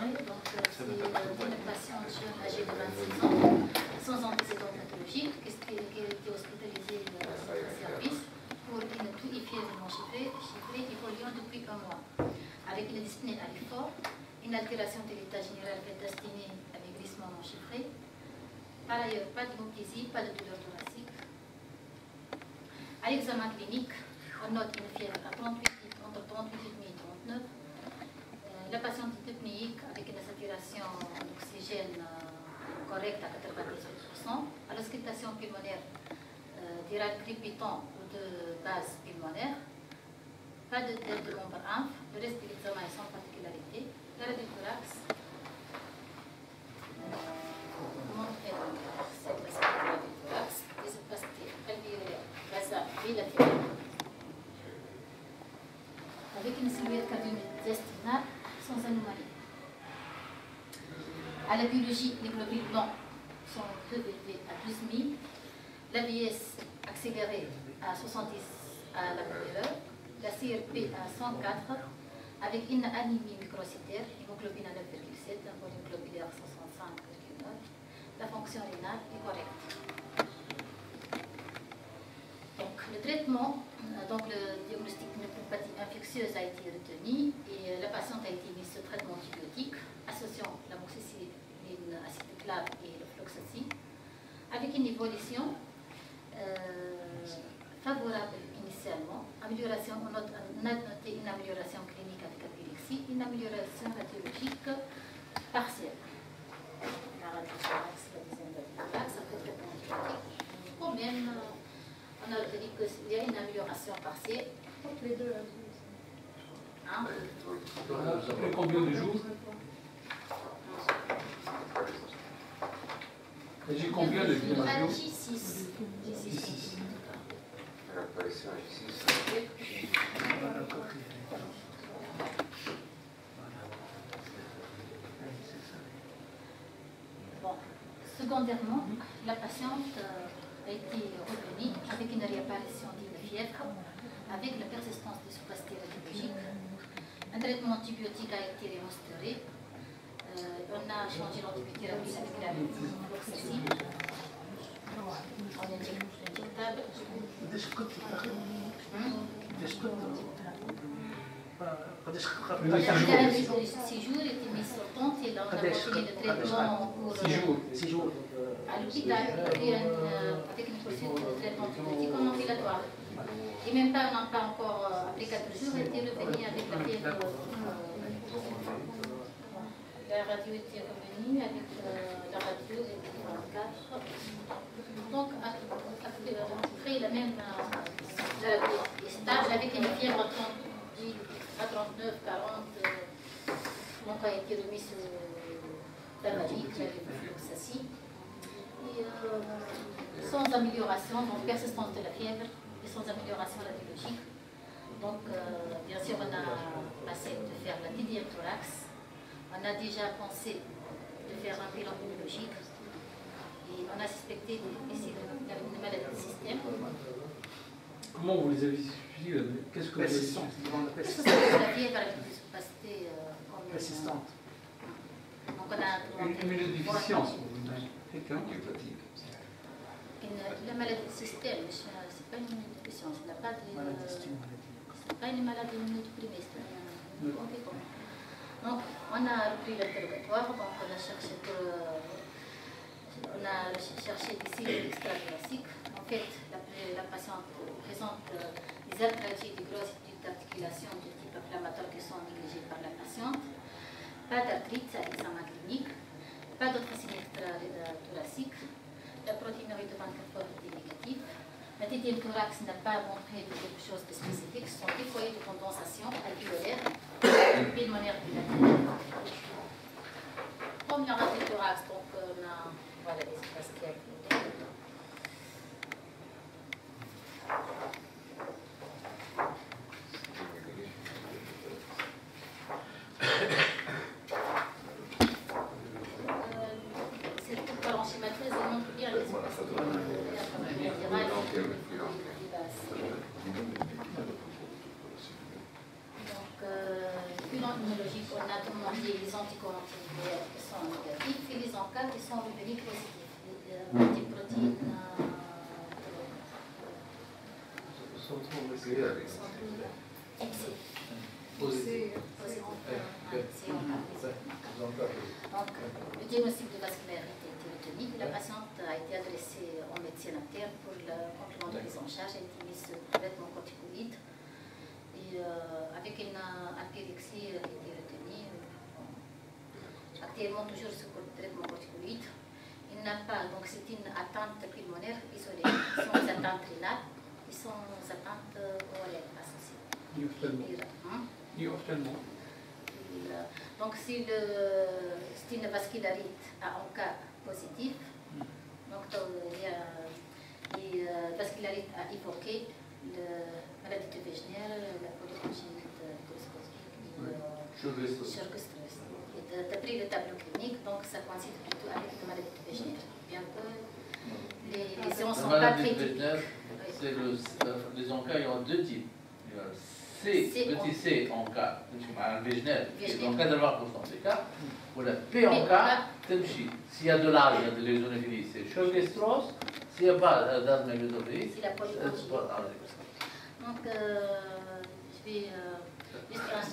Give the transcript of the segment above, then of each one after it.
Donc, c'est une patiente jeune âgée de 26 ans, sans antécédents pathologiques, qui a été hospitalisée au service pour une toux fièvre chiffrée évoluant depuis un mois, avec une dyspnée à l'effort, une altération de l'état général destinée à maigrissement non chiffré. Par ailleurs, pas d'hypoplésie, pas de douleur thoracique. À l'examen clinique, on note une fièvre à 38, entre 38,5 et 39. La patiente est apnéique avec une saturation d'oxygène correcte à 98%. À l'auscultation pulmonaire, dirac crépitant ou de base pulmonaire. Pas de tête de l'ombre inf. Le reste de l'examen est sans particularité. La radiothorax. Montrer cette aspect de la radiothorax. Les opacité alvéolaire, basale, bilatérale. Avec une silhouette cardio-intestinale sans anomalie. À la biologie, les globules blancs sont peu élevés à 12 000. L'ABS accéléré à 70 à la première, la CRP à 104, avec une anémie microcytaire, hémoglobine à 9,7, un volume globulaire 65,9. La fonction rénale est correcte. Donc, le traitement, donc le diagnostic de pneumopathie infectieuse a été retenu et la patiente a été mise sous traitement antibiotique associant l'amoxicilline acétylclave et le fluoxétine avec une évolution favorable initialement. Amélioration, on a noté une amélioration clinique avec épilepsie, une amélioration radiologique partielle. La radiothorax, la deuxième radiothorax, après traitement antibiotique. Problème. On a retenu qu'il y a une amélioration partielle. Les deux. Hein? Après combien de jours? J'ai combien de jours? J6. L'apparition J6. Bon. Secondairement, la patiente a été revenue avec une réapparition d'une fièvre, avec la persistance des sous-pastilles radiologiques. Un traitement antibiotique a été réinstauré. On a changé l'antibiothérapie avec la fluoxétine. On injecte l'injectable. Il a eu 6 jours, il était mis sur tente et on a continué le traitement pour 6 jours. à l'hôpital avec une procédure de traitement antibiotique en ambulatoire. Et même pas, on n'a pas encore, après 4 jours, il était revenu avec la fièvre. La radio était revenue avec la radio était 24. Donc, après la même stage avec une fièvre à 39, 40, donc a été remis sur tabarique, la levofloxacine. Et sans amélioration, donc persistance de la fièvre et sans amélioration radiologique. Donc, bien sûr, on a passé de faire la TDM thorax. On a déjà pensé de faire un bilan immunologique et on a suspecté une maladie de système. Comment vous les avez suivis? Qu'est-ce que vous avez Persistante. Qu'est-ce que c'est la fièvre avec des capacités Persistante. Donc on a une immunodéficience. la maladie de système, c'est pas une immunodéficience, il n'a pas de... C'est pas une maladie immunodéprimée, c'est un complément. Donc, on a repris l'interrogatoire, donc on a cherché des signes extra-thoraciques. En fait, la patiente présente des arthralgies, des grosses d'articulation de type inflammatoire qui sont négligées par la patiente. Pas d'arthrite à l'examen clinique, pas d'autres signes extra-thoraciques. La protéinurie de 24 heures était négative. La TDM thorax n'a pas montré quelque chose de spécifique. Ce sont des foyers de condensation alvéolaire, pulmonaire bilatérale. Comme la radiothorax, donc on a voilà, les espaces qui accumulés. C'est pour parenchymatose, elle montre bien les espaces Donc, bilan immunologique, on a les anticorps antinucléaires qui sont négatifs et les encas qui sont revenus positifs. Les protéines sont fixées. Donc, le diagnostic de vascularité a été retenu. La patiente a été adressée en médecine interne pour le complément de prise en charge. Elle a été mise sous traitement corticoïde. Et avec une apérixie qui a été retenue, actuellement toujours sous traitement corticoïde. Il n'a pas, donc c'est une atteinte pulmonaire isolée. Ce sont des atteintes rénales, qui sont des atteintes ORL associées. Donc c'est une vascularite à un cas positif. Donc il y a les vascularites à évoquer, la maladie de Wegener, la polyrhynchite Churg-Strauss. D'après le tableau clinique, donc ça coïncide plutôt avec la maladie de Wegener. Bien que les lésions ne sont pas très typiques. Les encas, il y a deux types. Petit c en cas, Wegener, en cas d'avoir pour ces cas, ou la P en cas, s'il y a de l'âge, il y a de l'éosinophilie, c'est Churg-Strauss, s'il n'y a pas d'asthmaglutophilie, c'est la polyrhynchite. Donc, je vais juste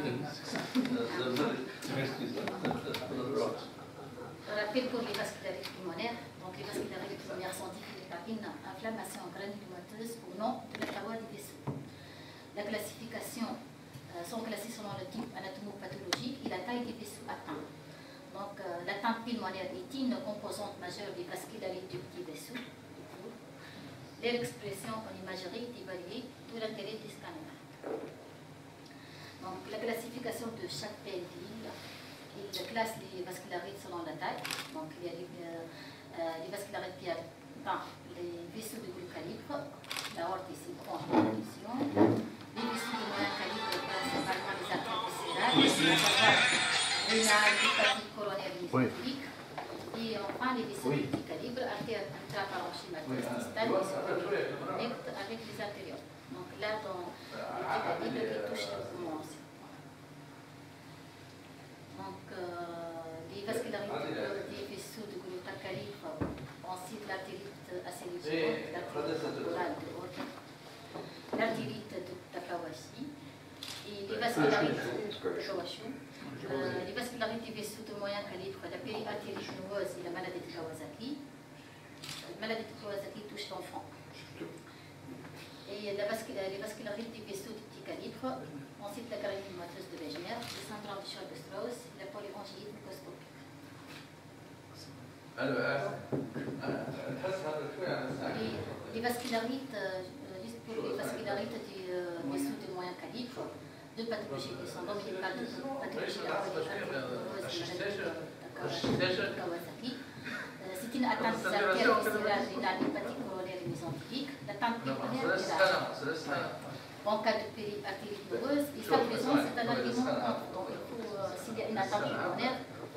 rappel pour les vascularites pulmonaires. Donc, les vascularites pulmonaires sont définies par une inflammation granulomateuse au nom de la paroi des vaisseaux. La classification sont classées selon le type anatomopathologique et la taille des vaisseaux atteints. Donc, l'atteinte pulmonaire est une composante majeure des vascularites du petit vaisseau. Leur expression en imagerie est évaluée, d'où l'intérêt des scanners. Donc, la classification de chaque PLV, il classe les vascularites selon la taille. Donc, il y a les vascularites qui atteignent les vaisseaux de gros calibre, l'aorte ici en condition. Les vaisseaux de moyen calibre, principalement les artères viscérales, les rénales, hépatique, coronaire, lymphatique. Et enfin, les vaisseaux de petit calibre, artères intraparenchymateuses distales, qui se connectent avec les artérioles. Donc là, dans le petit calibre qui touche le poumon aussi. Donc, les vascularites des vaisseaux de gros calibre, on cite l'artérite acélusienne, l'artérite orale de haute, l'artérite de Takahashi et les vascularites les vascularites des vaisseaux de moyen calibre, la périartérite noueuse et la maladie de Kawasaki. La maladie de Kawasaki touche l'enfant. Et les vascularites des vaisseaux de petit calibre, on cite la granulomateuse de Wegener, le syndrome de Churg-Strauss et la polyrhynchite microscopique. Les vascularites, juste pour les vascularites des vaisseaux de moyen calibre, deux pathologies qui sont donc une pathologie de Kawasaki. C'est une atteinte des artères viscérales, rénales, hépatique, coronaire et mésenterique. L'atteinte pulmonaire virale. En cas de périartérite noueuse, et chaque raison, c'est un argument contre. Donc, s'il y a une atteinte pulmonaire,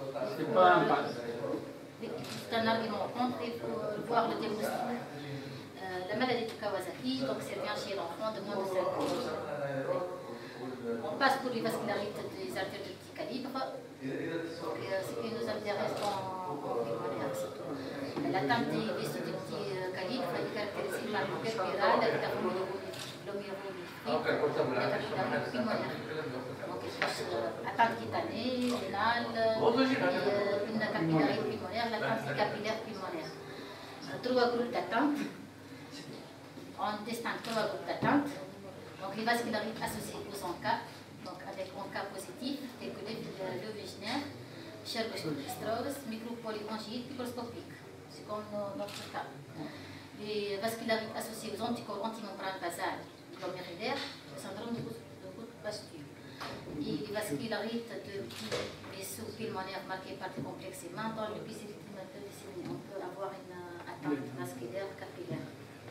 c'est un argument contre, il faut voir le diagnostic. La maladie de Kawasaki, donc c'est bien chez l'enfant de moins de 5 ans. On passe pour les vascularites des artères de petit calibre. Donc, ce qui nous intéresse en pulmonaire, c'est l'atteinte des vaisseaux de petit calibre est caractérisée par une virale, la glomérulonéphrie, la capillarité pulmonaire. Donc, atteinte cutanée, rénale, une capillarité pulmonaire, l'atteinte capillaire pulmonaire. Trois groupes d'attente. On distingue trois groupes d'attente. Donc, les vascularites associées aux encas, donc avec encas positif, tels que le Wegener, Churg-Strauss, micropolyrhynchite microscopique. C'est comme notre cas. Les vascularites associées aux anticorps antimembranes basales glomérulaires, le syndrome de Goutte-Pasteur. Et les vascularites de petits vaisseaux pulmonaires marqués par des complexes humains dans le érythémateux disséminé. On peut avoir une atteinte vasculaire capillaire.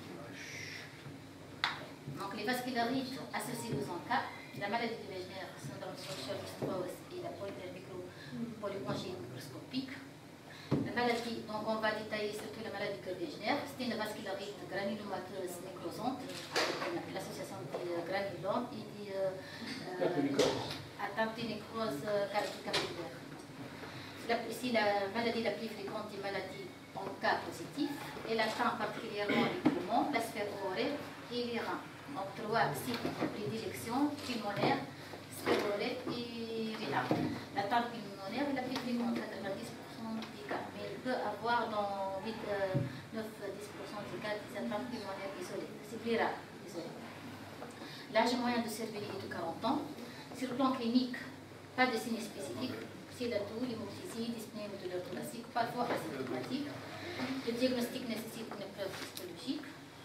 Donc, les vascularites associées aux encas, la maladie de Wegener, syndrome de Churg-Strauss et la polyrhynchite microscopique. La maladie, donc on va détailler surtout la maladie de Wegener, c'est une vascularite granulomateuse nécrosante, avec l'association des granulomes et des atteintes l'attente de nécrose capillulaire. Ici, la maladie la plus fréquente est maladie en cas positif. Elle atteint particulièrement les poumons, la sphère oraire et les reins. Donc, 3 sites de prédilection pulmonaire, sphère oraire et rénale. L'attente pulmonaire est la plus fréquente, 90% des cas. Mais il peut avoir dans 9-10% des cas des atteintes pulmonaires isolées. C'est plus rare, isolées. L'âge moyen de cervelle est de 40 ans. Sur le plan clinique, pas de signes spécifiques. C'est la toux, l'hémoptysie, dyspnée ou douleur thoracique, parfois asymptomatique. Le diagnostic nécessite une preuve histologique.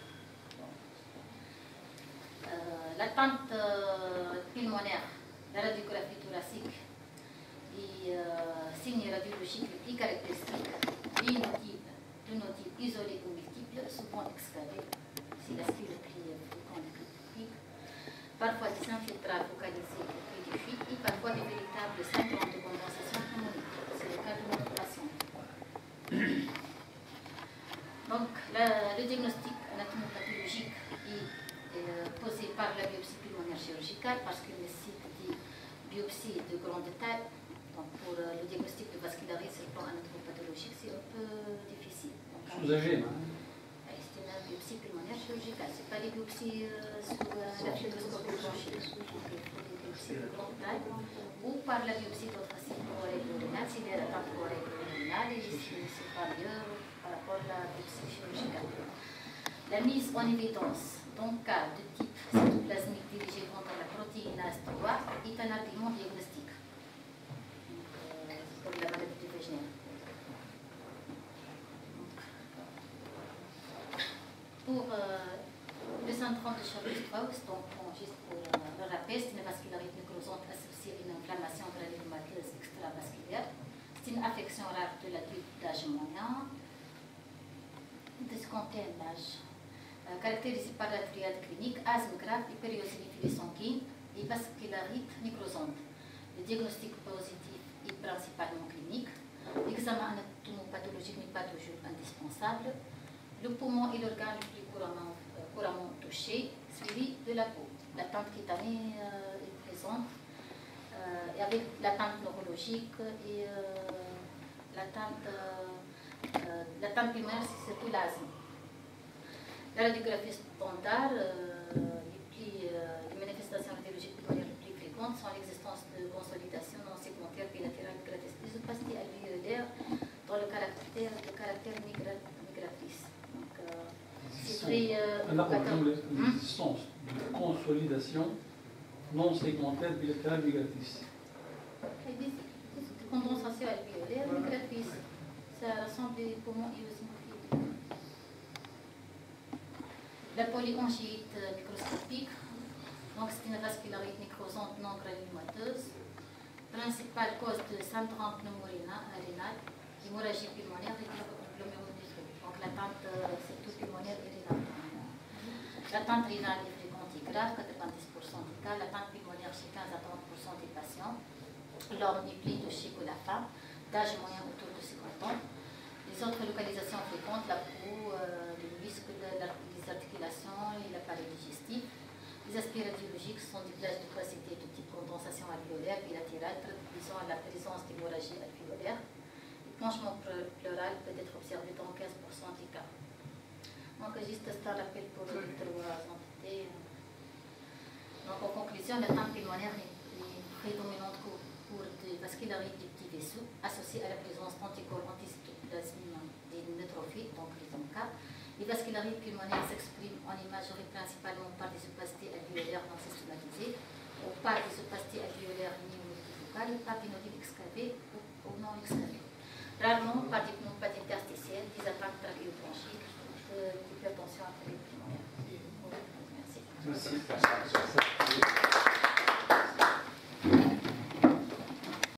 L'attente pulmonaire, la radiographie thoracique et signes radiologiques les plus caractéristiques, l'inotype isolé ou multiple, souvent excavé, c'est l'aspect le plus fréquent du public. Parfois des infiltrates localisés et des fuites, et parfois des véritables syndromes de condensation pulmonaire. C'est le cas de notre patient. Donc, le diagnostic anatomopathologique est posé par la biopsie pulmonaire chirurgicale parce qu'il nécessite des biopsies de grande taille. Donc, pour le diagnostic de vascularisme sur le plan anatomopathologique, c'est un peu difficile. Sous-âgé, c'est la biopsie pulmonaire chirurgicale, ce n'est pas des biopsies sous la fibroscopie blanchie. Il faut des biopsies de grande taille ou par la biopsie d'otracine oreille-rénale, s'il y a l'attente oreille-rénale et c'est pas mieux par rapport à la biopsie chirurgicale. La mise en évidence d'un cas de type cytoplasmique dirigé contre la protéinase 3 est un argument diagnostique pour la maladie de Wegener. Pour le syndrome de Chaput-Strauss, donc juste pour le rappel, c'est une vascularite nécrosante associée à une inflammation granulomateuse extravasculaire. C'est une affection rare de l'adulte d'âge moyen, de ce qu'on aime l'âge. Caractérisée par la triade clinique, asthme grave, hypériosinifilie sanguine et vascularite nécrosante. Le diagnostic positif est principalement clinique. L'examen anatomopathologique n'est pas toujours indispensable. Le poumon est l'organe le plus couramment touché, suivi de la peau. L'attente cutanée est présente, et avec l'attente neurologique et l'attente pulmonaire, c'est surtout l'asthme. La radiographie standard, les manifestations radiologiques pulmonaires les plus fréquentes sont l'existence de consolidation non segmentaire bilatérale migratrice, lysoplastie alvéolaire dans le caractère migratrice. Donc, c'est très l'existence de consolidation non segmentaire bilatérale migratrice. Condensation alvéolaire migratrice, ça ressemble aux poumons éosinophiles. La polyangite microscopique, donc c'est une vascularite nécrosante non granulomateuse. Principale cause de syndrome pneumorénal, hémorragie pulmonaire et glomérulonéphrie. Donc l'attente surtout pulmonaire et rénale. L'attente rénale est fréquente et grave, 90% des cas. L'attente pulmonaire chez 15 à 30% des patients. L'homme est plus touché que la femme, d'âge moyen autour de 50 ans. Les autres localisations fréquentes, la peau, les muscles, les articulations et l'appareil digestif. Les aspects radiologiques sont des plages de quacité de type condensation alvéolaire bilatérale, traduisant à la présence d'hémorragie alvéolaire. Le planchement pleural peut être observé dans 15% des cas. Donc, juste un rappel pour les trois entités. Donc, en conclusion, l'attente pulmonaire est prédominante pour des vascularites du petit vaisseau associées à la présence d'anticorps anticytoplasmiques des neutrophiles, donc les ONCA. Les vascularites pulmonaires s'expriment en imagerie principalement par des opacités alvéolaires non systématisées ou par des opacités alvéolaires néo-multifocales, par des nodules excavés ou non excavés. Rarement par des pneumopathies interstitielles, des attaques trachéobronchiques, d'hypertension artérielle pulmonaire. Merci. Merci.